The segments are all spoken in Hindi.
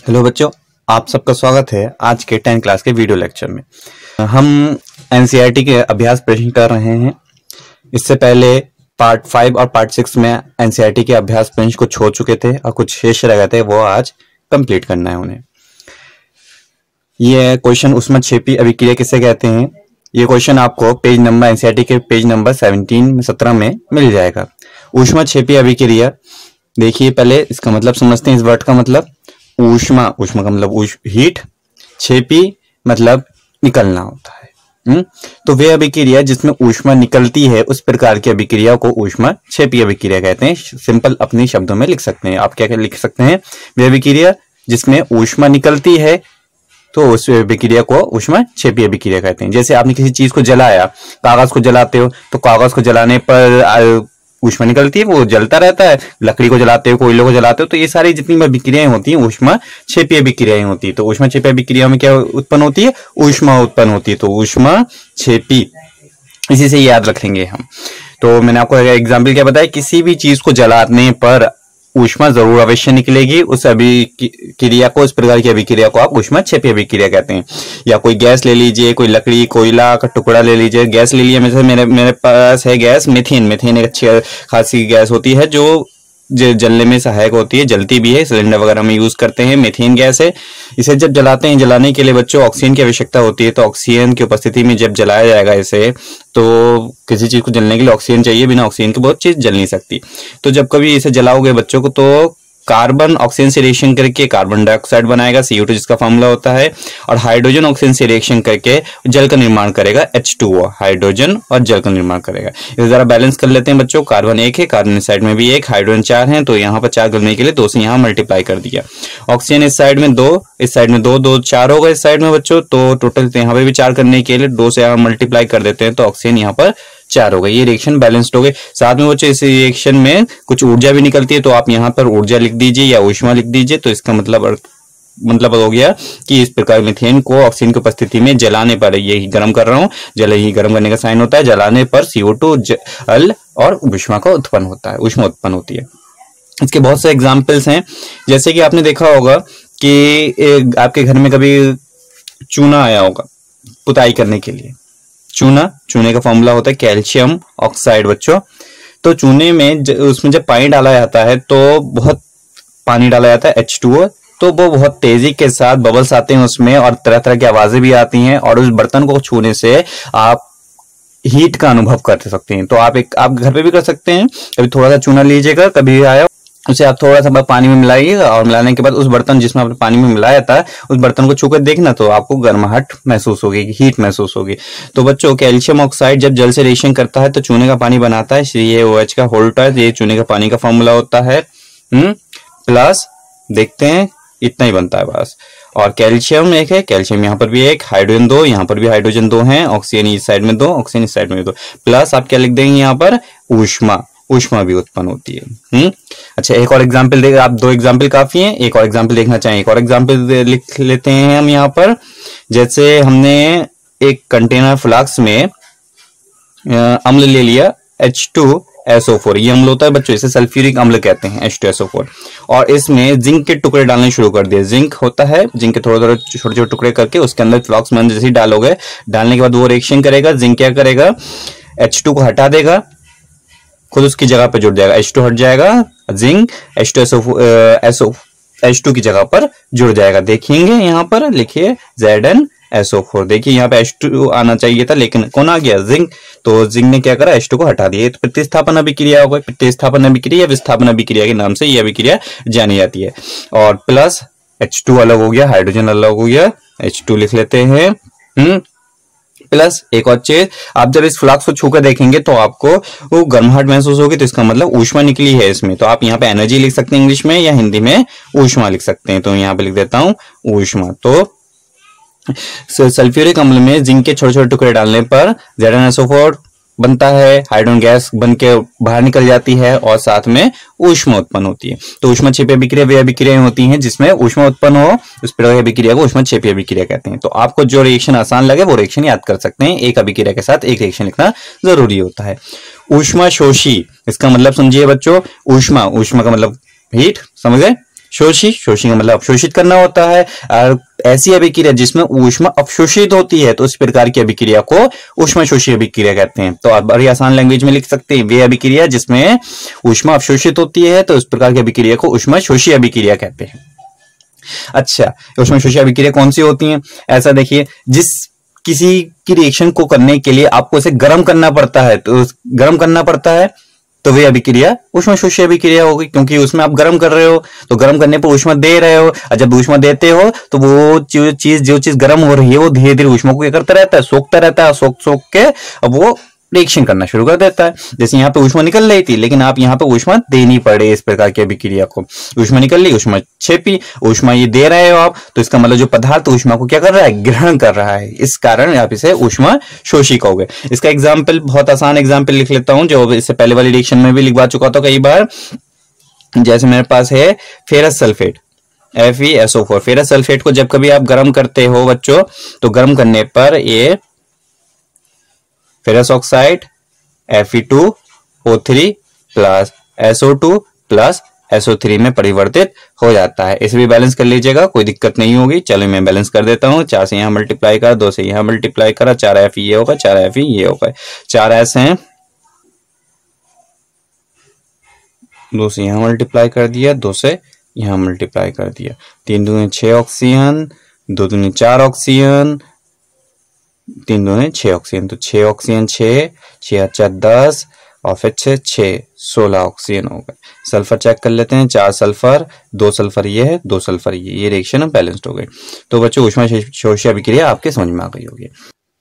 हेलो बच्चों, आप सबका स्वागत है आज के 10th क्लास के वीडियो लेक्चर में। हम एनसीईआरटी के अभ्यास प्रश्न कर रहे हैं। इससे पहले पार्ट 5 और पार्ट 6 में एनसीईआरटी के अभ्यास प्रश्न को छोड़ चुके थे और कुछ शेष रह गए थे, वो आज कंप्लीट करना है उन्हें। ये क्वेश्चन ऊष्मक्षेपी अभिक्रिया किसे कहते हैं, ये क्वेश्चन आपको पेज नंबर एनसीईआरटी के पेज नंबर 17 में मिल जाएगा। ऊष्मक्षेपी अभिक्रिया, देखिए पहले इसका मतलब समझते हैं। इस वर्ड का मतलब ऊष्मा का मतलब हीट, क्षेपी मतलब निकलना होता है। तो वे अभिक्रिया जिसमें ऊष्मा निकलती है उस प्रकार की अभिक्रिया को ऊष्मक्षेपी अभिक्रिया कहते हैं। सिंपल अपने शब्दों में लिख सकते हैं। आप क्या लिख सकते हैं, वे अभिक्रिया जिसमें ऊष्मा निकलती है तो उस अभिक्रिया को ऊष्मक्षेपी अभिक्रिया कहते हैं। जैसे आपने किसी चीज को जलाया, कागज को जलाते हो तो कागज को जलाने पर ऊष्मा निकलती है, वो जलता रहता है। लकड़ी को जलाते हो, कोयले को जलाते हो, तो ये सारी जितनी भी अभिक्रियाएं होती हैं ऊष्मक्षेपी अभिक्रियाएं होती है। तो ऊष्मक्षेपी अभिक्रिया में क्या उत्पन्न होती है, ऊष्मा उत्पन्न होती है। तो ऊष्मक्षेपी इसी से याद रखेंगे हम। तो मैंने आपको एग्जाम्पल क्या बताया, किसी भी चीज को जलाने पर ऊष्मा जरूर अवश्य निकलेगी। उस अभिक्रिया को, इस प्रकार की अभिक्रिया को आप ऊष्मक्षेपी अभिक्रिया कहते हैं। या कोई गैस ले लीजिए, कोई लकड़ी कोयला का टुकड़ा ले लीजिए, गैस ले लिया। मेरे पास है गैस मीथेन एक अच्छी खासी गैस होती है जो जलने में सहायक होती है, जलती भी है, सिलेंडर वगैरह में यूज करते हैं। मीथेन गैस है। इसे जब जलाते हैं, जलाने के लिए बच्चों ऑक्सीजन की आवश्यकता होती है। तो ऑक्सीजन की उपस्थिति में जब जलाया जाएगा इसे, तो किसी चीज को जलने के लिए ऑक्सीजन चाहिए, बिना ऑक्सीजन के बहुत चीज जल नहीं सकती। तो जब कभी इसे जलाओगे बच्चों को, तो कार्बन ऑक्सीजन से रिएक्शन करके कार्बन डाइऑक्साइड बनाएगा, CO2 जिसका फॉर्मूला होता है, और हाइड्रोजन ऑक्सीजन से रिएक्शन करके जल का निर्माण करेगा, H2O, हाइड्रोजन और जल का निर्माण करेगा। इसे जरा बैलेंस कर लेते हैं बच्चों। कार्बन 1 है, कार्बन इस साइड में भी 1, हाइड्रोजन 4 है, तो यहाँ पर 4 करने के लिए 2 से यहाँ मल्टीप्लाई कर दिया। ऑक्सीजन इस साइड में 2, इस साइड में 2, 2 4 होगा इस साइड में बच्चों। तो टोटल यहाँ पे भी 4 करने के लिए 2 से यहाँ मल्टीप्लाई कर देते हैं, तो ऑक्सीजन यहाँ पर 4 हो गए। ये रिएक्शन बैलेंस्ड हो गए। साथ में बच्चों इस रिएक्शन में कुछ ऊर्जा भी निकलती है, तो आप यहाँ पर ऊर्जा लिख दीजिए या ऊष्मा लिख दीजिए। तो इसका मतलब हो गया कि इस प्रकार मीथेन को ऑक्सीजन की उपस्थिति में जलाने पर, यही गर्म कर रहा हूं, जल ही गर्म करने का साइन होता है, जलाने पर CO2 जल और ऊष्मा का उत्पन्न होता है, ऊष्मा उत्पन्न होती है। इसके बहुत से एग्जाम्पल्स हैं। जैसे कि आपने देखा होगा कि आपके घर में कभी चूना आया होगा पुताई करने के लिए। चूने का फॉर्मूला होता है कैल्शियम ऑक्साइड बच्चों। तो चूने में उसमें जब पानी डाला जाता है, तो बहुत पानी डाला जाता है H2O, तो वो बहुत तेजी के साथ बबल्स आते हैं उसमें, और तरह तरह की आवाजें भी आती हैं, और उस बर्तन को छूने से आप हीट का अनुभव कर सकते हैं। तो आप घर पे भी कर सकते हैं। कभी थोड़ा सा चूना लीजिएगा, कभी आया उसे आप थोड़ा सा पानी में मिलाइएगा, और मिलाने के बाद उस बर्तन जिसमें आपने पानी में मिलाया था, उस बर्तन को छूकर देखना, तो आपको गर्माहट महसूस होगी, हीट महसूस होगी। तो बच्चों कैल्शियम ऑक्साइड जब जल से रिएक्शन करता है तो चूने का पानी बनाता है, CaOH का होल्ट है, ये चूने का पानी का फॉर्मूला होता है। प्लस देखते हैं इतना ही बनता है बस। और कैल्शियम 1 है, कैल्शियम यहाँ पर भी 1, हाइड्रोजन 2, यहाँ पर भी हाइड्रोजन 2 है, ऑक्सीजन इस साइड में 2, ऑक्सीजन इस साइड में 2, प्लस आप क्या लिख देंगे यहाँ पर, ऊष्मा भी उत्पन्न होती है। अच्छा, एक और एग्जाम्पल देगा, आप 2 एग्जाम्पल काफी हैं, एक और एग्जाम्पल देखना चाहें, एक और एग्जाम्पल लिख लेते हैं हम यहाँ पर। जैसे हमने एक कंटेनर फ्लास्क में अम्ल ले लिया H2SO4, ये अम्ल होता है बच्चों, इसे सल्फ्यूरिक अम्ल कहते हैं, H2SO4, और इसमें जिंक के टुकड़े डालने शुरू कर दिए। जिंक होता है, जिंक के थोड़े थोड़े छोटे छोटे टुकड़े करके उसके अंदर फ्लास्क में जैसे डालोगे, डालने के बाद वो रिएक्शन करेगा। जिंक क्या करेगा, H2 को हटा देगा, खुद उसकी जगह पर जुड़ जाएगा, H2 हट जाएगा, जिंक H2 की जगह पर जुड़ जाएगा। देखेंगे यहाँ पर लिखिए ZnSO4, देखिए यहाँ पे H2 आना चाहिए था, लेकिन कौन आ गया, जिंक। तो जिंक ने क्या करा, H2 को हटा दिया। तो प्रतिस्थापन अभिक्रिया होगा। प्रतिस्थापन अभिक्रिया या विस्थापन अभिक्रिया के नाम से यह अभिक्रिया जानी जाती है। और प्लस H2 अलग हो गया, हाइड्रोजन अलग हो गया, H2 लिख लेते हैं। प्लस एक और चीज, आप जब इस फ्लास्क को छूकर देखेंगे तो आपको वो गर्माहट महसूस होगी, तो इसका मतलब ऊष्मा निकली है इसमें। तो आप यहाँ पे एनर्जी लिख सकते हैं इंग्लिश में, या हिंदी में ऊष्मा लिख सकते हैं। तो यहाँ पे लिख देता हूँ ऊष्मा। तो सल्फ्यूरिक अम्ल में जिंक के छोटे छोटे टुकड़े डालने पर ZnSO4 बनता है, हाइड्रोजन गैस बन के बाहर निकल जाती है, और साथ में ऊष्मा उत्पन्न होती है। तो ऊष्मक्षेपी अभिक्रिया वे अभिक्रियाएं होती हैं जिसमें ऊष्मा उत्पन्न हो, उस प्रकार की अभिक्रिया को ऊष्मक्षेपी अभिक्रिया कहते हैं। तो आपको जो रिएक्शन आसान लगे वो रिएक्शन याद कर सकते हैं। एक अभिक्रिया के साथ एक रिएक्शन लिखना जरूरी होता है। ऊष्मा शोषी, इसका मतलब समझिए बच्चों, ऊष्मा का मतलब हीट, समझ गए। शोषी, शोषी का मतलब अवशोषित करना होता है। और ऐसी अभिक्रिया जिसमें ऊष्मा अवशोषित होती है तो इस प्रकार की अभिक्रिया को ऊष्माशोषी अभिक्रिया कहते हैं। तो आप बड़ी आसान लैंग्वेज में लिख सकते हैं, वे अभिक्रिया जिसमें ऊष्मा अवशोषित होती है तो इस प्रकार की अभिक्रिया को ऊष्माशोषी अभिक्रिया कहते हैं। अच्छा, ऊष्माशोषी अभिक्रिया कौन सी होती है? ऐसा देखिए, जिस किसी की रिएक्शन को करने के लिए आपको इसे गर्म करना पड़ता है, तो गर्म करना पड़ता है तो वे अभिक्रिया ऊष्माशोषी अभिक्रिया होगी, क्योंकि उसमें आप गर्म कर रहे हो तो गर्म करने पर ऊष्मा दे रहे हो, और जब ऊष्मा देते हो तो वो जो चीज गर्म हो रही है वो धीरे धीरे ऊष्मा को क्या करता रहता है, सोखता रहता है, सोख के अब वो रिएक्शन करना शुरू कर देता है। जैसे यहाँ पे ऊष्मा निकल रही थी लेकिन आप यहाँ पे ऊष्मा देनी पड़े, इस प्रकार की अभिक्रिया को ऊष्मा निकल रही, ऊष्मा छेपी, ऊष्मा ये दे रहे हो आप, तो इसका मतलब जो पदार्थ ऊष्मा को क्या कर रहा है, ग्रहण कर रहा है, इस कारण आप इसे ऊष्मा शोषी कहोगे। इसका एग्जाम्पल, बहुत आसान एग्जाम्पल लिख लेता हूं जो इससे पहले वाली रिएक्शन में भी लिखवा चुका था कई बार। जैसे मेरे पास है ferrous sulphate FeSO4। Ferrous sulphate को जब कभी आप गर्म करते हो बच्चों, तो गर्म करने पर ये ferrous oxide Fe2O3 plus SO2 plus SO3 में परिवर्तित हो जाता है। इसे भी बैलेंस कर लीजिएगा, कोई दिक्कत नहीं होगी। चलो मैं बैलेंस कर देता हूं। 4 से यहां मल्टीप्लाई करा, 2 से यहां मल्टीप्लाई करा, 4 Fe ये होगा, 4 Fe ये होगा, 4 S हैं, 2 से यहां मल्टीप्लाई कर दिया, 2 से यहां मल्टीप्लाई कर दिया, 3 दूनी 6 ऑक्सीजन, 2 दूनी 4 ऑक्सीजन, 3 दूनी 6 ऑक्सीजन, तो 6 ऑक्सीजन 6, 6 अच्छा 10 और फिर 6 16 ऑक्सीजन हो गए। सल्फर चेक कर लेते हैं, 4 सल्फर, 2 सल्फर ये है, 2 सल्फर ये रिएक्शन बैलेंस्ड हो गई। तो बच्चों ऊष्माशोषी अभिक्रिया आपके समझ में आ गई होगी।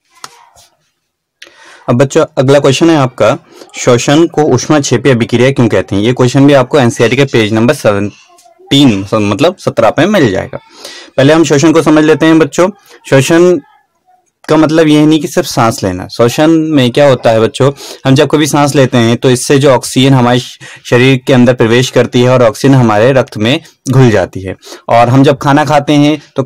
अब बच्चों अगला क्वेश्चन है आपका, शोषण को ऊष्माक्षेपी अभिक्रिया क्यों कहते हैं? ये क्वेश्चन भी आपको एनसीईआरटी के पेज नंबर 17 मतलब 17 पे मिल जाएगा। पहले हम शोषण को समझ लेते हैं बच्चों। शोषण का मतलब यह नहीं कि सिर्फ सांस लेना। शोषण में क्या होता है बच्चों, हम जब कभी सांस लेते हैं तो इससे जो ऑक्सीजन हमारे शरीर के अंदर प्रवेश करती है और ऑक्सीजन हमारे रक्त में घुल जाती है। और हम जब खाना खाते हैं तो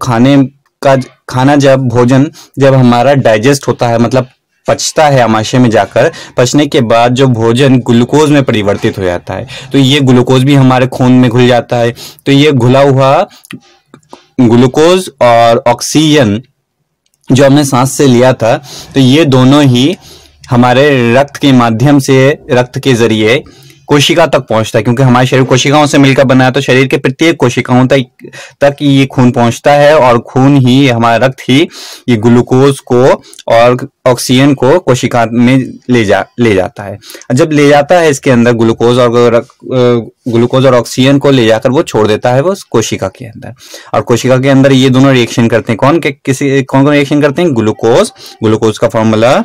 भोजन जब हमारा डाइजेस्ट होता है, मतलब पचता है आमाशय में जाकर, पचने के बाद जो भोजन ग्लूकोज में परिवर्तित हो जाता है, तो ये ग्लूकोज भी हमारे खून में घुल जाता है। तो ये घुला हुआ ग्लूकोज और ऑक्सीजन जो हमने सांस से लिया था, तो ये दोनों ही हमारे रक्त के माध्यम से, रक्त के जरिए कोशिका तक पहुंचता है, क्योंकि हमारे शरीर कोशिकाओं से मिलकर बना है, तो शरीर के प्रत्येक कोशिकाओं तक ये खून पहुंचता है, और खून ही, हमारा रक्त ही ये ग्लूकोज को और ऑक्सीजन को कोशिका में ले जाता है। जब ले जाता है इसके अंदर ग्लूकोज और ऑक्सीजन को ले जाकर वो छोड़ देता है वो कोशिका के अंदर, और कोशिका के अंदर ये दोनों रिएक्शन करते हैं। कौन रिएक्शन करते हैं? ग्लूकोज का फॉर्मूला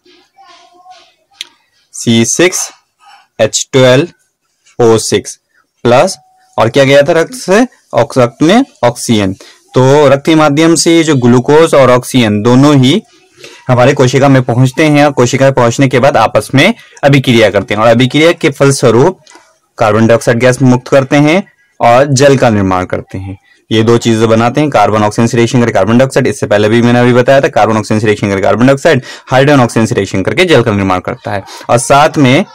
C6H12O6 प्लस, और क्या गया था रक्त से? रक्त में ऑक्सीजन। तो रक्त के माध्यम से जो ग्लूकोज और ऑक्सीजन दोनों ही हमारे कोशिका में पहुंचते हैं, और कोशिका में पहुंचने के बाद आपस में अभिक्रिया करते हैं, और अभिक्रिया के फलस्वरूप कार्बन डाइऑक्साइड गैस मुक्त करते हैं और जल का निर्माण करते हैं। ये दो चीजें बनाते हैं, कार्बन ऑक्सीजन से रिएक्शन करके कार्बन डाइऑक्साइड, इससे पहले भी मैंने अभी बताया था, कार्बन ऑक्सीजन से रिएक्शन करके कार्बन डाइऑक्साइड, हाइड्रोजन ऑक्सीजन से रिएक्शन करके जल का निर्माण करता है, और साथ में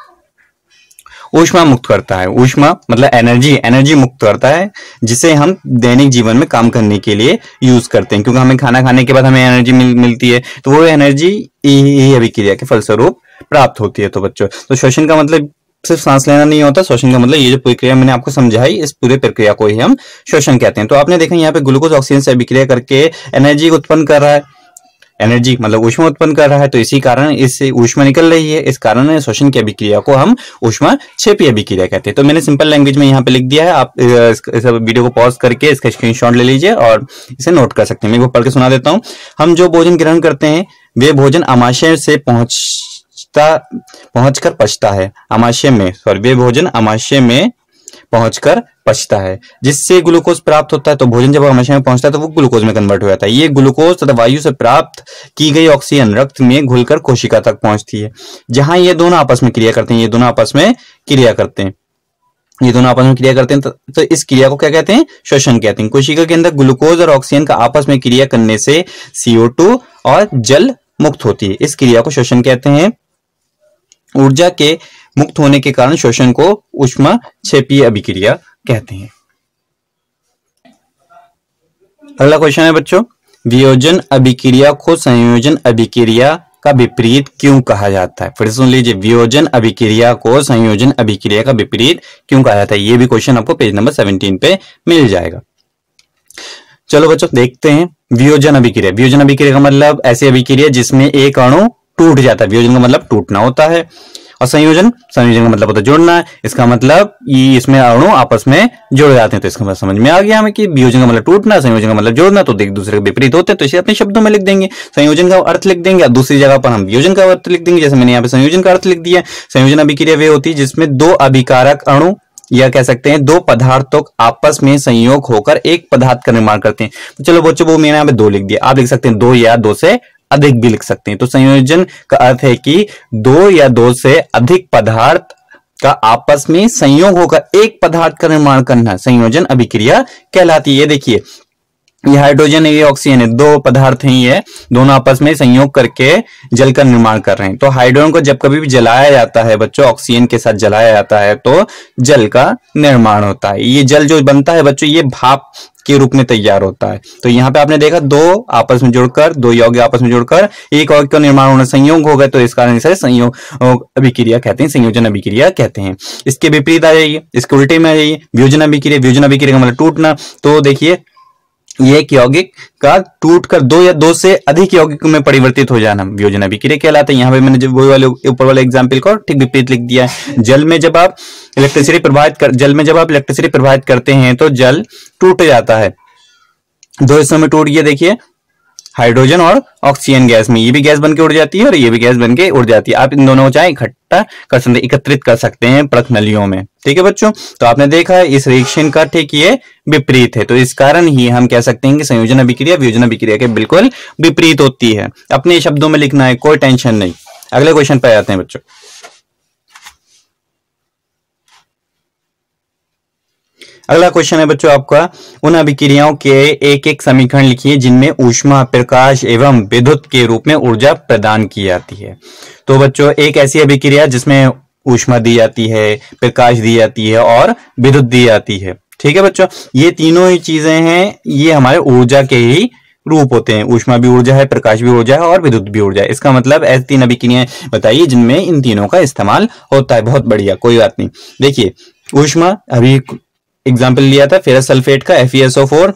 ऊष्मा मुक्त करता है। ऊष्मा मतलब एनर्जी मुक्त करता है, जिसे हम दैनिक जीवन में काम करने के लिए यूज करते हैं, क्योंकि हमें खाना खाने के बाद हमें एनर्जी मिलती है, तो वो एनर्जी यही अभिक्रिया के फलस्वरूप प्राप्त होती है। तो बच्चों, तो शोषण का मतलब सिर्फ सांस लेना नहीं होता। शोषण का मतलब ये जो प्रक्रिया मैंने आपको समझाई, इस पूरे प्रक्रिया को ही हम शोषण कहते हैं। तो आपने देखा यहाँ पे ग्लूकोज ऑक्सीजन से अभिक्रिया करके एनर्जी उत्पन्न कर रहा है, एनर्जी मतलब ऊष्मा उत्पन्न कर रहा है, तो इसी कारण इससे ऊष्मा निकल रही है, इस कारण शोषण की अभिक्रिया को हम ऊष्माक्षेपी अभिक्रिया कहते हैं। तो मैंने सिंपल लैंग्वेज में यहाँ पे लिख दिया है, आप इस वीडियो को पॉज करके इसका स्क्रीनशॉट ले लीजिए और इसे नोट कर सकते हैं। मैं पढ़ के सुना देता हूँ। हम जो भोजन ग्रहण करते हैं वे भोजन आमाशय से पहुंचकर पचता है, वे भोजन आमाशय में पहुंचकर पचता है, जिससे ग्लूकोज प्राप्त होता है। तो भोजन जब आमाशय में पहुंचता है तो वो ग्लूकोज में कन्वर्ट हो जाता है। ये ग्लूकोज तथा वायु से प्राप्त की गई ऑक्सीजन रक्त में घुलकर कोशिका तक पहुंचती है, जहां ये दोनों आपस में क्रिया करते हैं। तो इस क्रिया को क्या कहते हैं? शोषण कहते हैं। कोशिका के अंदर ग्लूकोज और ऑक्सीजन का आपस में क्रिया करने से CO2 और जल मुक्त होती है। इस क्रिया को शोषण कहते हैं। ऊर्जा के मुक्त होने के कारण शोषण को ऊष्माक्षेपी अभिक्रिया कहते हैं। अगला क्वेश्चन है बच्चों, वियोजन अभिक्रिया को संयोजन अभिक्रिया का विपरीत क्यों कहा जाता है? फिर सुन लीजिए, वियोजन अभिक्रिया को संयोजन अभिक्रिया का विपरीत क्यों कहा जाता है? ये भी क्वेश्चन आपको पेज नंबर 17 पे मिल जाएगा। चलो बच्चों देखते हैं वियोजन अभिक्रिया। वियोजन अभिक्रिया का मतलब ऐसी अभिक्रिया जिसमें एक अणु टूट जाता है। वियोजन का मतलब टूटना होता है, और संयोजन का मतलब होता है जोड़ना है। इसका मतलब ये इसमें अणु आपस में जुड़ जाते हैं। तो इसका मतलब समझ में आ गया हमें कि वियोजन का मतलब टूटना, संयोजन का मतलब जोड़ना, तो एक दूसरे के विपरीत होते हैं। तो इसे अपने शब्दों में लिख देंगे, संयोजन का अर्थ लिख देंगे, दूसरी जगह पर हम वियोजन का अर्थ लिख देंगे। जैसे मैंने यहाँ पे संयोजन का अर्थ लिख दिया। संयोजन अभिक्रिया वे होती है जिसमें दो अभिकारक अणु या कह सकते हैं दो पदार्थों आपस में संयोग होकर एक पदार्थ का निर्माण करते हैं। तो चलो बच्चों, वो मैंने यहाँ पे दो लिख दिया, आप लिख सकते हैं दो या दो से अधिक भी लिख सकते हैं। तो संयोजन का अर्थ है कि दो या दो से अधिक पदार्थ का आपस में संयोग होकर एक पदार्थ का निर्माण करना संयोजन अभिक्रिया कहलाती है। देखिए, ये हाइड्रोजन है, ये ऑक्सीजन है, दो पदार्थ हैं, ये दोनों आपस में संयोग करके जल का निर्माण कर रहे हैं। तो हाइड्रोजन को जब कभी भी जलाया जाता है बच्चों, ऑक्सीजन के साथ जलाया जाता है तो जल का निर्माण होता है। ये जल जो बनता है बच्चों, ये भाप के रूप में तैयार होता है। तो यहाँ पे आपने देखा दो आपस में जुड़कर, दो यौगिक आपस में जुड़कर एक यौगिक का निर्माण होना, संयोग हो गए, तो इस कारण इसे संयोग अभिक्रिया कहते हैं, संयोजन अभिक्रिया कहते हैं। इसके विपरीत आ जाइए, इसके उल्टे में आ जाइए, वियोजन अभिक्रिया। वियोजन अभिक्रिया का मतलब टूटना। तो देखिए, ये एक यौगिक का टूटकर दो या दो से अधिक यौगिक में परिवर्तित हो जाना वियोजन अभिक्रिया कहलाता है। यहाँ पे मैंने जो वो वाले ऊपर वाले एग्जाम्पल को ठीक विपरीत लिख दिया है। जल में जब आप इलेक्ट्रिसिटी प्रवाहित करते हैं तो जल टूट जाता है। दो हिस्सों में टूट गया, देखिए हाइड्रोजन और ऑक्सीजन गैस में, ये भी गैस बनके उड़ जाती है और ये भी गैस बनके उड़ जाती है। आप इन दोनों को चाहे इकट्ठा कर सकते हैं, एकत्रित कर सकते हैं परख नलियों में। ठीक है बच्चों, तो आपने देखा है इस रिएक्शन का ठीक ये विपरीत है। तो इस कारण ही हम कह सकते हैं कि संयोजन अभिक्रिया वियोजन अभिक्रिया के बिल्कुल विपरीत होती है। अपने शब्दों में लिखना है, कोई टेंशन नहीं। अगले क्वेश्चन पे आते हैं बच्चों। अगला क्वेश्चन है बच्चों आपका, उन अभिक्रियाओं के एक एक समीकरण लिखिए जिनमें ऊष्मा, प्रकाश एवं विद्युत के रूप में ऊर्जा प्रदान की जाती है। तो बच्चों, एक ऐसी अभिक्रिया जिसमें ऊष्मा दी जाती है, प्रकाश दी जाती है और विद्युत दी जाती है। ठीक है बच्चों, ये तीनों ही चीजें हैं, ये हमारे ऊर्जा के ही रूप होते हैं। ऊष्मा भी ऊर्जा है, प्रकाश भी ऊर्जा है और विद्युत भी ऊर्जा है। इसका मतलब ऐसी तीन अभिक्रियाएं बताइए जिनमें इन तीनों का इस्तेमाल होता है। बहुत बढ़िया, कोई बात नहीं। देखिए, ऊष्मा, अभी एग्जाम्पल लिया था फेरस सल्फेट का, FeSO4।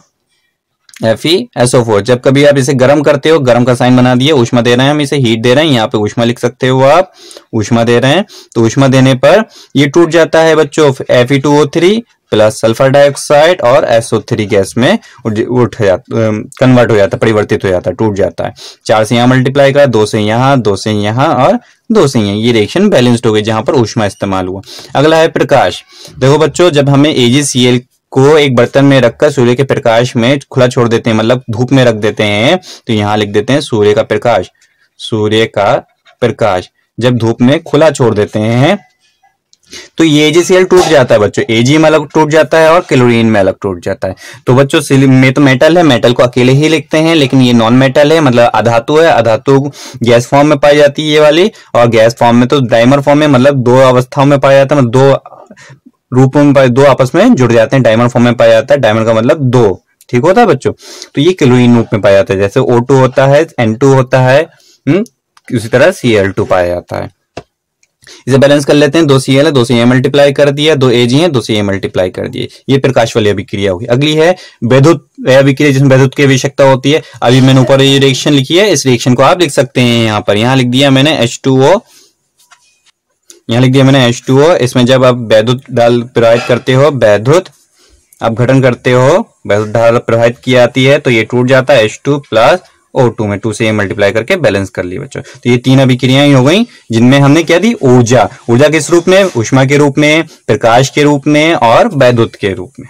जब कभी आप इसे गर्म करते हो, गर्म का साइन बना दिए, ऊष्मा दे रहे हैं, हम इसे हीट दे रहे हैं, यहाँ पे ऊष्मा लिख सकते हो आप, ऊष्मा दे रहे हैं। तो ऊष्मा देने पर ये टूट जाता है बच्चों, Fe2O3 प्लस सल्फर डाइऑक्साइड और SO3 गैस में कन्वर्ट हो जाता है, परिवर्तित हो जाता है, टूट जाता है। 4 से यहाँ मल्टीप्लाई करा, 2 से यहाँ, 2 से यहाँ और 2 से यहाँ। ये रिएक्शन बैलेंस्ड हो गई जहां पर ऊष्मा इस्तेमाल हुआ। अगला है प्रकाश। देखो बच्चों, जब हमें AgCl को एक बर्तन में रखकर सूर्य के प्रकाश में खुला छोड़ देते हैं, मतलब धूप में रख देते हैं, तो यहाँ लिख देते हैं सूर्य का प्रकाश। सूर्य का प्रकाश जब धूप में खुला छोड़ देते हैं तो ये AgCl टूट जाता है बच्चों। Ag में अलग टूट जाता है और क्लोरीन में अलग टूट जाता है। तो बच्चों, में तो मेटल है, मेटल को अकेले ही लिखते हैं, लेकिन ये नॉन मेटल है, मतलब अधातु है। अधातु गैस फॉर्म में पाई जाती है ये वाली, और गैस फॉर्म में तो डाइमर फॉर्म में, मतलब दो अवस्थाओं में पाया जाता है, मतलब दो रूपों में, दो आपस में जुड़ जाते हैं। डाइमर फॉर्म में पाया जाता है, डाइमर का मतलब दो, ठीक होता है बच्चों। तो ये क्लोरीन रूप में पाया जाता है, जैसे O2 होता है, N2 होता है, उसी तरह Cl2 पाया जाता है। इसे बैलेंस कर लेते हैं, 2 Cl है, 2 से मल्टीप्लाई कर दिया, 2 Ag है, 2 से मल्टीप्लाई कर दिए। ये प्रकाश वाली अभिक्रिया होगी। अगली है विद्युत अभिक्रिया, जिसमें विद्युत की आवश्यकता होती है। अभी मैंने ऊपर ये रिएक्शन लिखी है, इस रिएक्शन को आप लिख सकते हैं यहाँ पर। यहाँ लिख दिया मैंने H2O, यहाँ लिख दिया मैंने H2O। इसमें जब आप विद्युत डाल प्रवाहित करते हो, विद्युत आप घटन करते हो, विद्युत धारा प्रवाहित की जाती है, तो ये टूट जाता है H2 प्लस O2 में 2 से मल्टीप्लाई करके बैलेंस कर लिया बच्चों। तो ये तीन अभिक्रियाएं हो गई जिनमें हमने क्या दी, ऊर्जा। ऊर्जा किस रूप में, ऊष्मा के रूप में, प्रकाश के रूप में और विद्युत के रूप में।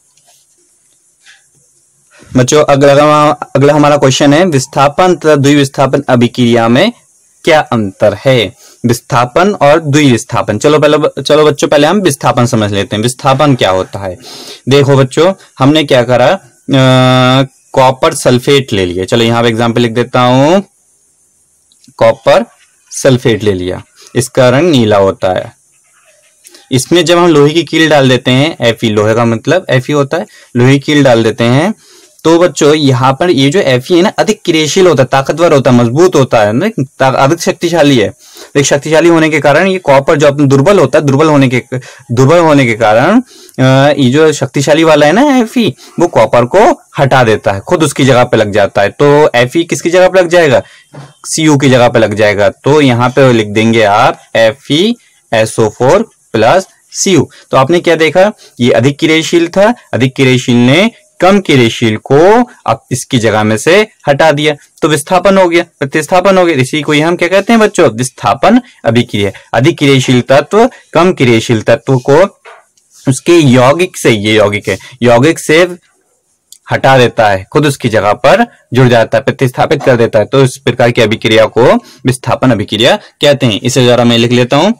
बच्चों, अगला हमारा क्वेश्चन है, विस्थापन तथा द्विविस्थापन अभिक्रिया में क्या अंतर है? विस्थापन और द्विविस्थापन। चलो बच्चों, पहले हम विस्थापन समझ लेते हैं। विस्थापन क्या होता है? देखो बच्चों, हमने क्या करा, कॉपर सल्फेट ले लिया। चलो यहाँ पे एग्जाम्पल लिख देता हूं, कॉपर सल्फेट ले लिया, इसका रंग नीला होता है। इसमें जब हम लोहे की कील डाल देते हैं, Fe, लोहे का मतलब Fe होता है, लोहे की कील डाल देते हैं, तो बच्चों यहाँ पर ये जो Fe है ना अधिक क्रियाशील होता है, ताकतवर होता है, मजबूत होता है ना, अधिक शक्तिशाली है। एक शक्तिशाली होने के कारण ये कॉपर जो अपना दुर्बल होता है, दुर्बल होने के कारण ये जो शक्तिशाली वाला है ना Fe, वो कॉपर को हटा देता है, खुद उसकी जगह पे लग जाता है। तो Fe किसकी जगह पे लग जाएगा? Cu की जगह पे लग जाएगा। तो यहाँ पे लिख देंगे आप FeSO4 प्लस Cu। तो आपने क्या देखा, ये अधिक क्रियाशील था, अधिक क्रियाशील ने कम क्रियाशील को अब इसकी जगह में से हटा दिया, तो विस्थापन हो गया, प्रतिस्थापन हो गया। इसी को हम क्या कहते हैं बच्चों? विस्थापन अभिक्रिया। अधिक क्रियाशील तत्व कम क्रियाशील तत्व को उसके यौगिक से, ये यौगिक है, यौगिक से हटा देता है, खुद उसकी जगह पर जुड़ जाता है, प्रतिस्थापित कर देता है। तो इस प्रकार की अभिक्रिया को विस्थापन अभिक्रिया कहते हैं। इसे जरा मैं लिख लेता हूं।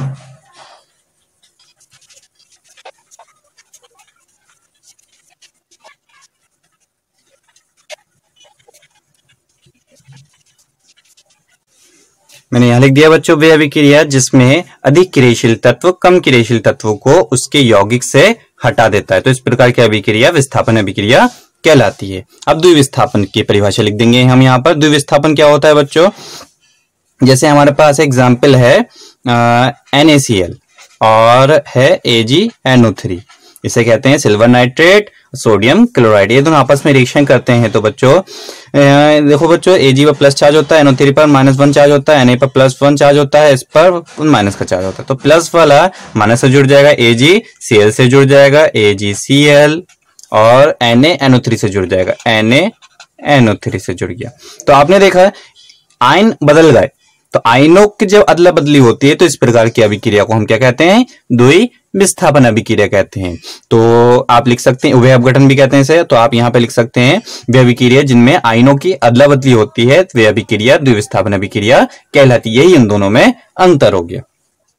मैंने यहां लिख दिया बच्चों, वे अभिक्रिया जिसमें अधिक क्रियाशील तत्व कम क्रियाशील तत्व को उसके यौगिक से हटा देता है। तो इस प्रकार की अभिक्रिया विस्थापन अभिक्रिया कहलाती है। अब द्विविस्थापन की परिभाषा लिख देंगे हम यहाँ पर। द्विविस्थापन क्या होता है बच्चों? जैसे हमारे पास एग्जाम्पल है NaCl और है AgNO3, इसे कहते हैं सिल्वर नाइट्रेट, सोडियम क्लोराइड, ये दोनों आपस में रिएक्शन करते हैं। तो बच्चों देखो बच्चों, Ag पर प्लस चार्ज होता है, NO3 पर -1 चार्ज होता है, Na पर +1 चार्ज होता है, इस पर माइनस का चार्ज होता है। तो प्लस वाला माइनस से जुड़ जाएगा, AgCl से जुड़ जाएगा, AgCl, और NaNO3 से जुड़ जाएगा, NaNO3 से जुड़ गया। तो आपने देखा आयन बदल गए, तो आयनों की जब अदला बदली होती है तो इस प्रकार की अभिक्रिया को हम क्या कहते हैं? द्विविस्थापन अभिक्रिया कहते हैं। तो आप लिख सकते हैं, उभय अपघटन भी कहते हैं इसे। तो आप यहाँ पे लिख सकते हैं वे अभिक्रिया जिनमें आयनों की अदला बदली होती है, वे अभिक्रिया द्विविस्थापन अभिक्रिया कहलाती है। यही इन दोनों में अंतर हो गया।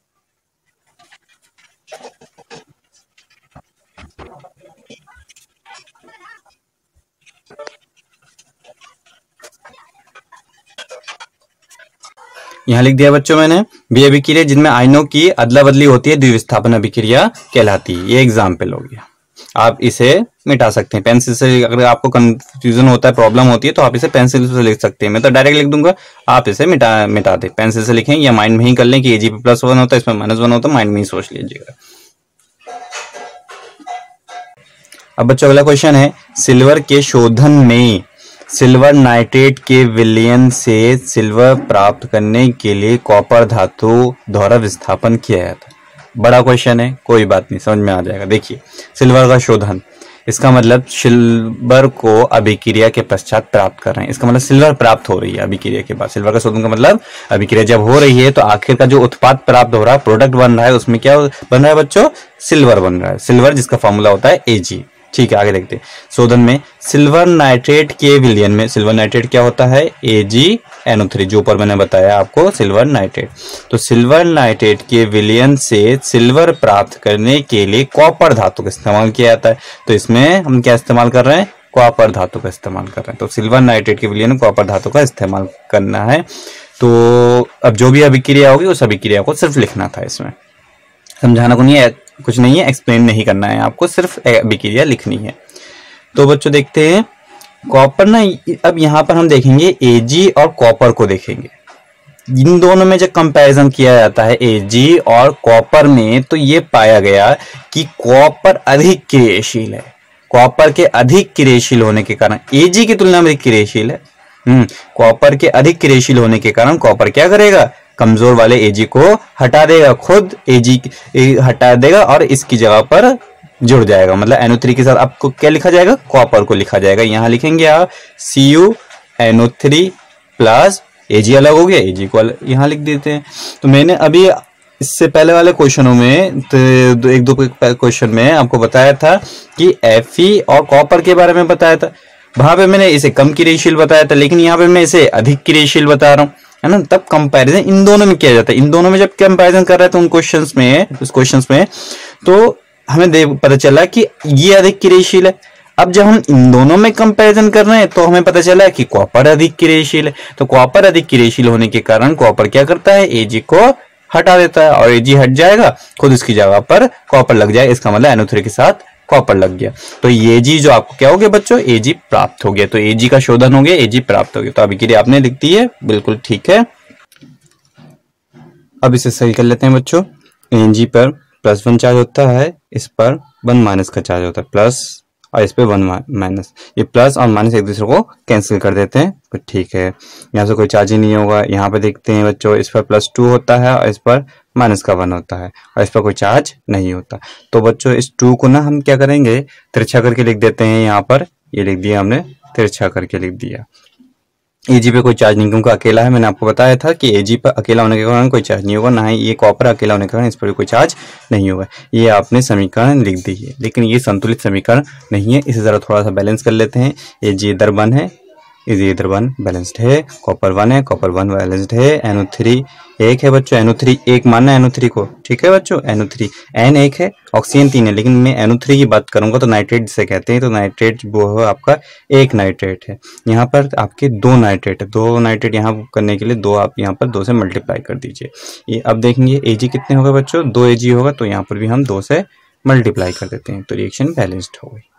यहां लिख दिया बच्चों मैंने, वे अभिक्रिया जिनमें आयनों की अदला बदली होती है द्विविस्थापन अभिक्रिया कहलाती है। ये एग्जाम्पल हो गया। आप इसे मिटा सकते हैं पेंसिल से। अगर आपको कंफ्यूजन होता है, प्रॉब्लम होती है, तो आप इसे पेंसिल से लिख सकते हैं। मैं तो डायरेक्ट लिख दूंगा, आप इसे मिटा दे, पेंसिल से लिखें या माइंड में ही कर लें कि Ag पे +1 होता है, इसमें -1 होता है, माइंड में ही सोच लीजिएगा। अब बच्चों अगला क्वेश्चन है, सिल्वर के शोधन में सिल्वर नाइट्रेट के विलयन से सिल्वर प्राप्त करने के लिए कॉपर धातु द्वारा विस्थापन किया जाता है। बड़ा क्वेश्चन है, कोई बात नहीं, समझ में आ जाएगा। देखिए, सिल्वर का शोधन, इसका मतलब सिल्वर को अभिक्रिया के पश्चात प्राप्त कर रहे हैं। इसका मतलब सिल्वर प्राप्त हो रही है अभिक्रिया के बाद। सिल्वर का शोधन का मतलब अभिक्रिया जब हो रही है तो आखिर का जो उत्पाद प्राप्त हो रहा है, प्रोडक्ट बन रहा है, उसमें क्या बन रहा है बच्चों? सिल्वर बन रहा है। सिल्वर जिसका फॉर्मूला होता है Ag। ठीक है, आगे देखते हैं। शोधन में सिल्वर नाइट्रेट के विलयन में, सिल्वर नाइट्रेट क्या होता है? AgNO3, जो ऊपर मैंने बताया आपको, सिल्वर नाइट्रेट। तो सिल्वर नाइट्रेट के विलयन से सिल्वर प्राप्त करने के लिए कॉपर धातु का इस्तेमाल किया जाता है। तो इसमें हम क्या इस्तेमाल कर रहे हैं? कॉपर धातु का इस्तेमाल कर रहे हैं। तो सिल्वर नाइट्रेट के विलयन में कॉपर धातु का इस्तेमाल करना है। तो अब जो भी अभिक्रिया होगी उस अभिक्रिया को सिर्फ लिखना था, इसमें समझाना को नहीं है, कुछ नहीं है, एक्सप्लेन नहीं करना है आपको, सिर्फ अभिक्रिया लिखनी है। तो बच्चों देखते हैं कॉपर ना, अब यहाँ पर हम देखेंगे Ag और कॉपर को देखेंगे। इन दोनों में जब कंपैरिजन किया जाता है Ag और कॉपर में, तो ये पाया गया कि कॉपर अधिक क्रियाशील है। कॉपर के अधिक क्रियाशील होने के कारण Ag की तुलना में अधिक क्रियाशील है। कॉपर के अधिक क्रियाशील होने के कारण कॉपर क्या करेगा? कमजोर वाले Ag को हटा देगा, खुद Ag हटा देगा और इसकी जगह पर जुड़ जाएगा। मतलब NO3 के साथ आपको क्या लिखा जाएगा? कॉपर को लिखा जाएगा। यहां लिखेंगे आप CuNO3 प्लस Ag अलग हो गया, Ag को यहां लिख देते हैं। तो मैंने अभी इससे पहले वाले क्वेश्चनों में, तो एक दो क्वेश्चन में आपको बताया था कि Fe और कॉपर के बारे में बताया था। वहां पे मैंने इसे कम क्रियाशील बताया था, लेकिन यहाँ पे मैं इसे अधिक क्रियाशील बता रहा हूँ, है ना। तब कंपैरिजन इन दोनों में किया जाता है। इन दोनों में जब कंपैरिजन कर रहे थे उस क्वेश्चंस में तो हमें पता चला कि ये अधिक क्रियाशील है। अब जब हम इन दोनों में कंपैरिजन कर रहे हैं तो हमें पता चला कि कॉपर अधिक क्रियाशील है। तो कॉपर अधिक क्रियाशील होने के कारण कॉपर क्या करता है? Ag को हटा देता है, और Ag हट जाएगा, खुद इसकी जगह पर कॉपर लग जाएगा। इसका मतलब NO3 के साथ कॉपर लग गया। तो Ag जो आपको क्या हो गया बच्चों, Ag प्राप्त हो गया। तो Ag का शोधन हो गया, Ag प्राप्त हो गया। तो अभिक्रिया आपने लिख दी है, बिल्कुल ठीक है। अब इसे सही कर लेते हैं बच्चों। Ag पर +1 चार्ज होता है, इस पर 1 माइनस का चार्ज होता है, प्लस और इस पे 1 माइनस। ये प्लस और माइनस एक दूसरे को कैंसिल कर देते हैं, तो ठीक है। यहाँ से कोई चार्ज ही नहीं होगा। यहाँ पे देखते हैं बच्चों, इस पर +2 होता है और इस पर माइनस का 1 होता है और इस पर कोई चार्ज नहीं होता। तो बच्चों इस 2 को ना हम क्या करेंगे, तिरछा करके लिख देते हैं। यहाँ पर ये लिख दिया हमने, तिरछा करके लिख दिया। Ag पे कोई चार्ज नहीं, क्योंकि अकेला है। मैंने आपको बताया था कि Ag पर अकेला होने के कारण कोई चार्ज नहीं होगा, ना ही ये कॉपर अकेला होने के कारण इस पर कोई चार्ज नहीं होगा। ये आपने समीकरण लिख दी है, लेकिन ये संतुलित समीकरण नहीं है। इसे जरा थोड़ा सा बैलेंस कर लेते हैं। Ag इधर 1 है, इधर 1 बैलेंस्ड है, कॉपर 1 है, कॉपर 1 बैलेंस्ड है। NO3 1 है बच्चों, NO3 1 मानना है NO3 को, ठीक है बच्चों। NO3 N 1 है, ऑक्सीजन 3 है, लेकिन मैं NO3 की बात करूंगा तो नाइट्रेट जिसे कहते हैं। तो नाइट्रेट वो है आपका 1 नाइट्रेट है। यहाँ पर आपके 2 नाइट्रेट है, 2 नाइट्रेट यहाँ करने के लिए 2 आप यहाँ पर 2 से मल्टीप्लाई कर दीजिए। ये अब देखेंगे Ag कितने होगा बच्चों, 2 Ag होगा। तो यहाँ पर भी हम 2 से मल्टीप्लाई कर देते हैं, तो रिएक्शन बैलेंस्ड हो गई।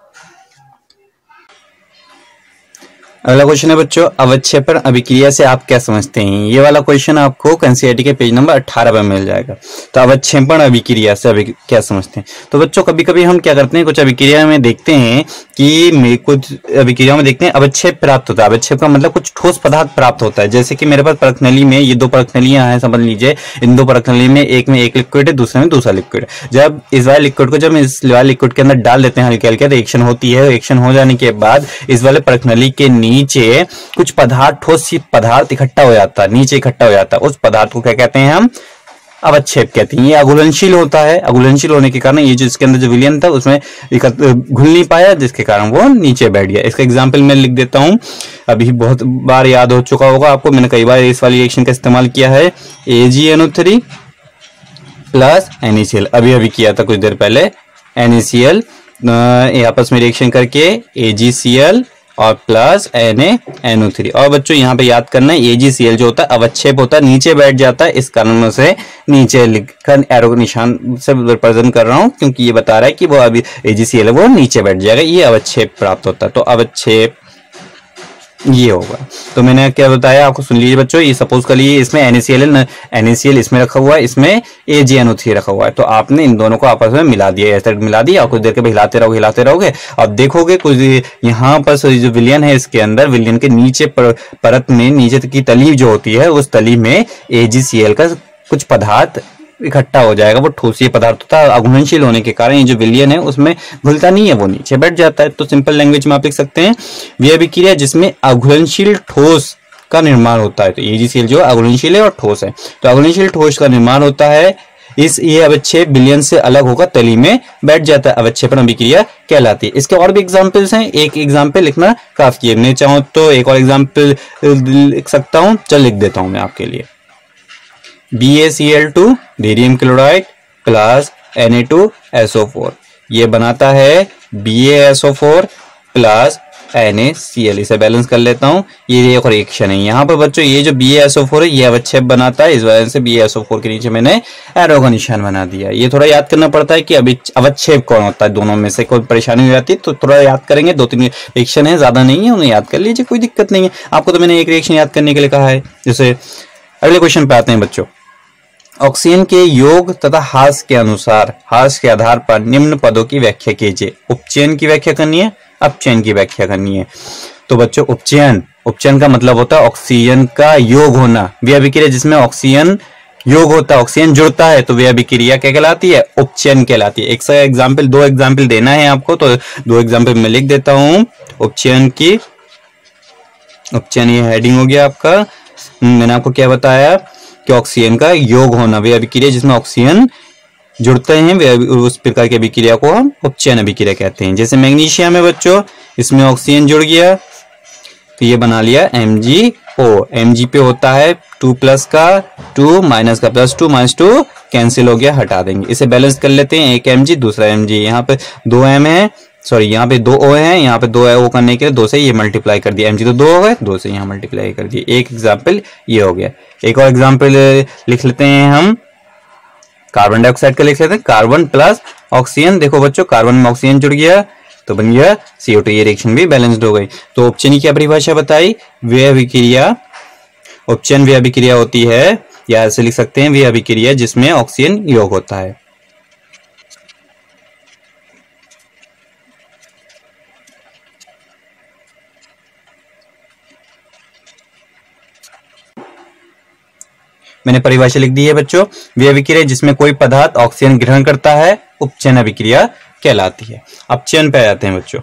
अगला क्वेश्चन है बच्चों, अवक्षेपण अभिक्रिया से आप क्या समझते हैं। ये वाला क्वेश्चन आपको एनसीईआरटी के पेज नंबर 18 पर मिल जाएगा। तो अवक्षेपण अभिक्रिया से क्या समझते हैं। तो बच्चों कभी कभी हम क्या करते हैं, कुछ अभिक्रिया में देखते हैं कि कुछ अभिक्रियाओं में देखते हैं अवक्षेप प्राप्त होता है। अवक्षेप का मतलब कुछ ठोस पदार्थ प्राप्त होता है। जैसे कि मेरे पास परखनली में ये 2 परखनलियां हैं, समझ लीजिए। इन 2 परखनली में एक लिक्विड है, दूसरे में दूसरा लिक्विड है। जब इस वाले लिक्विड को जब इस वाले लिक्विड के अंदर डाल देते हैं, हल्के हल्के रिएक्शन होती है। रिएक्शन हो जाने के बाद इस वाले परखनली के नीचे कुछ पदार्थ, ठोस पदार्थ इकट्ठा हो जाता है, नीचे इकट्ठा हो जाता है। उस पदार्थ को क्या कहते हैं हम, अवक्षेप कहते हैं। ये अघुलनशील होता है। अघुलनशील होने के कारण ये जो इसके अंदर जो विलयन था उसमें घुल नहीं पाया, जिसके कारण वो नीचे बैठ गया। इसका एग्जांपल मैं लिख देता हूं, अभी बहुत बार याद हो चुका होगा आपको, मैंने कई बार इस वाली रिएक्शन का इस्तेमाल किया है। AgNO3 प्लस NaCl, अभी किया था कुछ देर पहले। NaCl आपस में रिएक्शन करके AgCl और प्लस NaNO3। और बच्चों यहाँ पे याद करना है, AgCl जो होता है अवक्षेप होता है, नीचे बैठ जाता है। इस कारण से नीचे लिखकर एरो निशान से रिप्रेजेंट कर रहा हूँ, क्योंकि ये बता रहा है कि वो अभी AgCl है वो नीचे बैठ जाएगा। ये अवक्षेप प्राप्त होता है। तो अवक्षेप ये होगा। तो मैंने क्या बताया आपको, सुन लीजिए बच्चों। ये सपोज कर लीजिए इसमें NaCl इसमें रखा हुआ है, इसमें AgNO3 रखा हुआ है। तो आपने इन दोनों को आपस में मिला दिया, ऐसे मिला दिया और कुछ देर के हिलाते रहोगे। अब देखोगे कुछ यहाँ पर जो विलयन है, इसके अंदर विलयन के नीचे परत में, नीचे की तली जो होती है, उस तली में AgCl का कुछ पदार्थ इकट्ठा हो जाएगा। वो ठोसीय पदार्थ होता है। अघुलनशील होने के कारण ये जो विलयन है उसमें घुलता नहीं है, वो नीचे बैठ जाता है। तो सिंपल लैंग्वेज में आप लिख सकते हैं, वह अभिक्रिया जिसमें अघुलनशील ठोस का निर्माण होता है। तो AgCl जो अघुलनशील है और ठोस है, तो अघुलनशील ठोस का निर्माण होता है। ये अवक्षेप विलयन से अलग होकर तली में बैठ जाता है, अवक्षेपण अभिक्रिया कहलाती है। इसके और भी एग्जाम्पल्स हैं, एक एग्जाम्पल लिखना काफी है। मैं चाहूँ तो एक और एग्जाम्पल लिख सकता हूँ, चल लिख देता हूँ मैं आपके लिए। BaCl2 barium chloride plus Na2SO4, ये बनाता है BaSO4 प्लस NaCl। इसे बैलेंस कर लेता हूं। ये एक रिएक्शन है। यहाँ पर बच्चों ये जो BaSO4 है ये अवक्षेप बनाता है, इस वजह से BaSO4 के नीचे मैंने एरो का निशान बना दिया। ये थोड़ा याद करना पड़ता है कि अभी अवक्षेप कौन होता है, दोनों में से कोई परेशानी हो जाती है तो थोड़ा याद करेंगे। 2-3 रिएक्शन है, ज्यादा नहीं है, उन्हें याद कर लीजिए, कोई दिक्कत नहीं है। आपको तो मैंने एक रिएक्शन याद करने के लिए कहा है। जैसे अगले क्वेश्चन पे आते हैं बच्चों। ऑक्सीजन के योग तथा हास के अनुसार, हास के आधार पर निम्न पदों की व्याख्या कीजिए। उपचयन की व्याख्या करनी है, अपचयन की व्याख्या करनी है। तो बच्चों उपचयन का मतलब होता है ऑक्सीजन का योग होना। वह अभिक्रिया जिसमें ऑक्सीजन योग होता है, ऑक्सीजन जुड़ता है, तो वह अभिक्रिया क्या कहलाती है, उपचयन कहलाती है। एक सा एग्जाम्पल, 2 एग्जाम्पल देना है आपको, तो 2 एग्जाम्पल मैं लिख देता हूं। उपचयन ये हेडिंग हो गया आपका। मैंने आपको क्या बताया कि ऑक्सीजन का योग होना, वे अभिक्रिया जिसमें ऑक्सीजन जुड़ते हैं, वे उस प्रकार की अभिक्रिया को हम उपचयन अभिक्रिया कहते हैं। जैसे मैग्नीशियम में बच्चों, इसमें ऑक्सीजन जुड़ गया तो ये बना लिया MgO। Mg पे होता है 2+ का 2 माइनस का +2 -2 कैंसिल हो गया, हटा देंगे। इसे बैलेंस कर लेते हैं, एक Mg दूसरा Mg। यहाँ पे 2 M है, सॉरी यहाँ पे 2 O है, यहाँ पे 2 O करने के लिए 2 से ये मल्टीप्लाई कर दिया। Mg तो 2 हो गए, 2 से यहाँ मल्टीप्लाई कर दिया। एक एग्जाम्पल ये हो गया। एक और एग्जाम्पल लिख लेते हैं हम, कार्बन डाइऑक्साइड का लिख लेते हैं। कार्बन प्लस ऑक्सीजन, देखो बच्चों कार्बन में ऑक्सीजन जुड़ गया तो बन गया CO2, ये रिएक्शन भी बैलेंस्ड हो गई। तो उपचयन की क्या परिभाषा बताई, वे अभिक्रिया, उपचयन वे अभिक्रिया होती है, या ऐसे लिख सकते हैं वे अभिक्रिया जिसमें ऑक्सीजन योग होता है। मैंने परिभाषा लिख दी है बच्चों, वे अभिक्रिया जिसमें कोई पदार्थ ऑक्सीजन ग्रहण करता है उपचयन अभिक्रिया कहलाती है। अपचयन पे आते हैं बच्चों।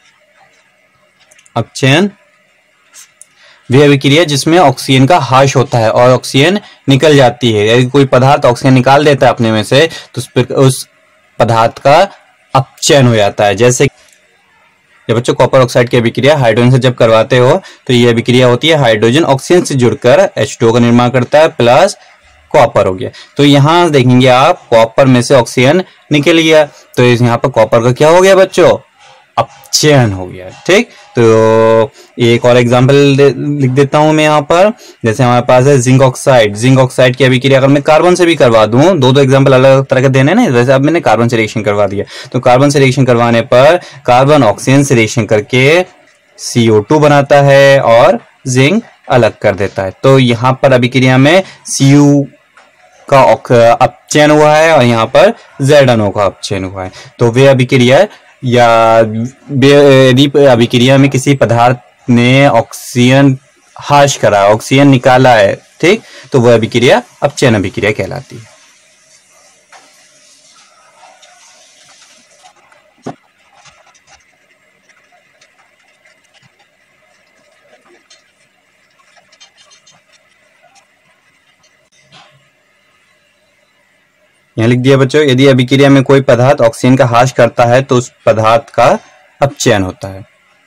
अपचयन वे अभिक्रिया जिसमें ऑक्सीजन का ह्रास होता है और ऑक्सीजन निकल जाती है, यदि कोई पदार्थ ऑक्सीजन निकाल देता है अपने में से तो उस पदार्थ का अपचयन हो जाता है। जैसे जब बच्चों कॉपर ऑक्साइड की अभिक्रिया हाइड्रोजन से जब करवाते हो तो ये अभिक्रिया होती है, हाइड्रोजन ऑक्सीजन से जुड़कर H2O का निर्माण करता है प्लस कॉपर हो गया। तो यहाँ देखेंगे आप कॉपर में से ऑक्सीजन निकल गया, तो यहाँ पर कॉपर का क्या हो गया बच्चों, अपचयन हो गया। ठीक, तो एक और एग्जांपल लिख देता हूं मैं यहाँ पर। जैसे हमारे पास है जिंक ऑक्साइड, जिंक ऑक्साइड की अभिक्रिया अगर मैं कार्बन से भी करवा दूं, दो एग्जांपल अलग अलग तरह के देने ना, वैसे अब मैंने कार्बन से रिएक्शन करवा दिया, तो कार्बन से रिएक्शन करवाने पर कार्बन ऑक्सीजन से रिएक्शन करके CO2 बनाता है और जिंक अलग कर देता है। तो यहाँ पर अभिक्रिया में Cu का अपचयन हुआ है और यहाँ पर ZNO का अपचयन हुआ है। तो वे अभिक्रिया या यदि अभिक्रिया में किसी पदार्थ ने ऑक्सीजन ह्रास करा, ऑक्सीजन निकाला है, ठीक, तो वह अभिक्रिया अपचयन अभिक्रिया कहलाती है। यहां लिख दिया बच्चों, यदि अभिक्रिया में कोई पदार्थ ऑक्सीजन का ह्रास करता है तो उस पदार्थ का अपचयन होता है।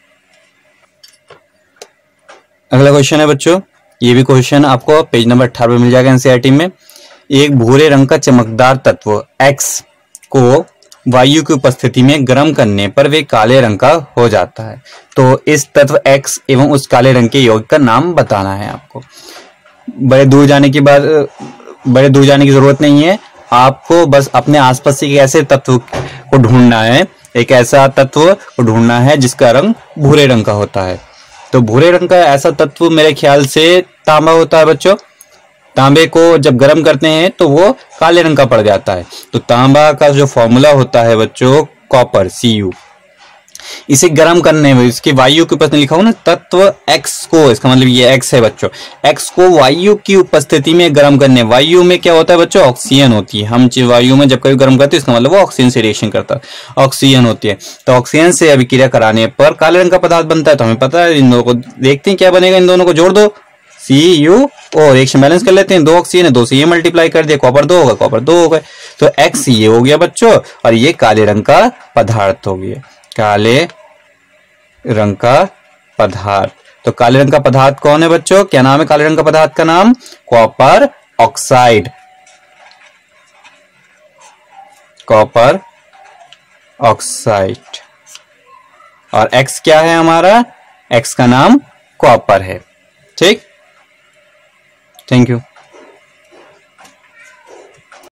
अगला क्वेश्चन है बच्चों, ये भी क्वेश्चन आपको पेज नंबर 18 में मिल जाएगा एनसीईआरटी में। एक भूरे रंग का चमकदार तत्व X को वायु की उपस्थिति में गर्म करने पर वे काले रंग का हो जाता है। तो इस तत्व X एवं उस काले रंग के यौगिक का नाम बताना है आपको। बड़े दूर जाने की जरूरत नहीं है, आपको बस अपने आसपास से एक ऐसे तत्व को ढूंढना है, एक ऐसा तत्व को ढूंढना है जिसका रंग भूरे रंग का होता है। तो भूरे रंग का ऐसा तत्व मेरे ख्याल से तांबा होता है बच्चों। तांबे को जब गर्म करते हैं तो वो काले रंग का पड़ जाता है। तो तांबा का जो फॉर्मूला होता है बच्चों कॉपर Cu, इसे गर्म करने में इसके वायु के ऊपर लिखा हूं ना तत्व X को, इसका मतलब ये X है बच्चों, X को वायु की उपस्थिति में गर्म करने, वायु में क्या होता है बच्चों, ऑक्सीजन होती है। हम वायु में जब कभी गर्म करते हैं इसका मतलब वो ऑक्सीजन से रिएक्शन करता है, ऑक्सीजन होती है। तो ऑक्सीजन से अभिक्रिया कराने पर काले रंग का पदार्थ बनता है। तो हमें पता है, इन दोनों को देखते हैं क्या बनेगा, इन दोनों को जोड़ दो CuO, रिएक्शन बैलेंस कर लेते हैं, 2 ऑक्सीजन है, 2 से ये मल्टीप्लाई कर दिया, कॉपर 2 होगा, कॉपर 2 हो गए। तो X ये हो गया बच्चों और ये काले रंग का पदार्थ हो गया, काले रंग का पदार्थ। तो काले रंग का पदार्थ कौन है बच्चों, क्या नाम है काले रंग का पदार्थ का नाम, कॉपर ऑक्साइड, कॉपर ऑक्साइड। और X क्या है हमारा, X का नाम कॉपर है। ठीक, थैंक यू।